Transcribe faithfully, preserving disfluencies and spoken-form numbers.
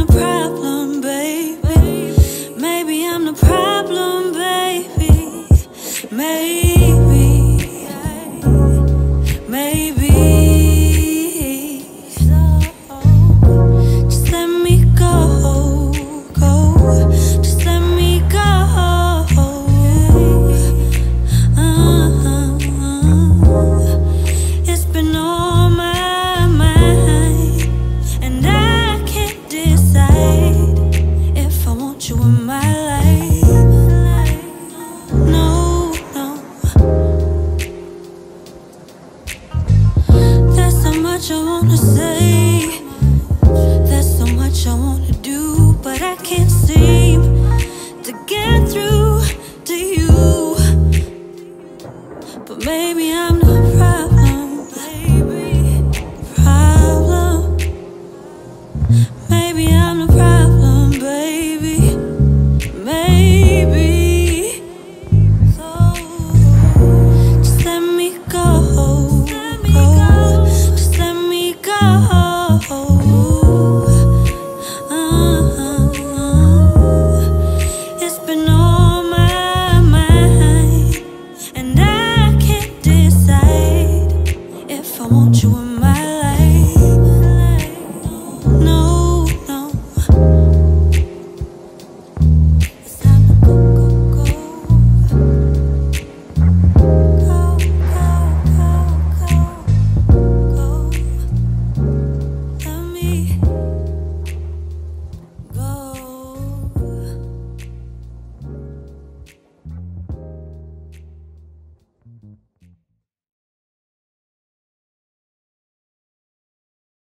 the problem, baby. Maybe I'm the problem, baby. Maybe, maybe. So just let me go, go. Just let me go. Uh-huh. It's been on my mind, and I can't decide if I want you in my life. No, no. There's so much I wanna say, there's so much I wanna do, but I can't.